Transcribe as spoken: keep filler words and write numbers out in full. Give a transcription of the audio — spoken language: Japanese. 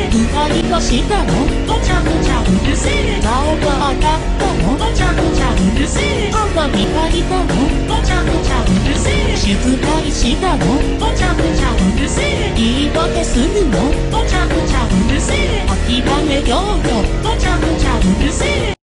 えうがいはしたのごちゃごちゃうるせえ顔が上がったのごちゃごちゃうるせえ歯磨いたのごちゃごちゃうるせえ静かにしたのごちゃごちゃうるせえ言い訳するのごちゃごちゃうるせえ諦めようよごちゃごちゃうるせえ